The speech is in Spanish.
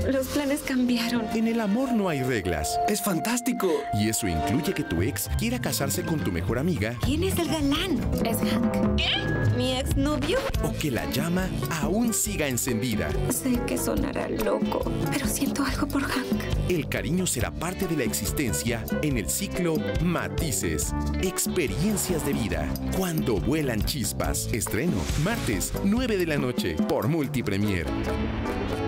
los planes cambiaron. En el amor no hay reglas. ¡Es fantástico! Y eso incluye que tu ex quiera casarse con tu mejor amiga. ¿Quién es el galán? ¿Es Hank? ¿Qué? ¿Mi exnovio? O que la llama aún siga encendida. Sé que sonará loco, pero siento algo por Hank. El cariño será parte de la existencia en el ciclo Matices. Experiencias de vida. Cuando vuelan chispas. Estreno martes, 9 de la noche por Multipremier.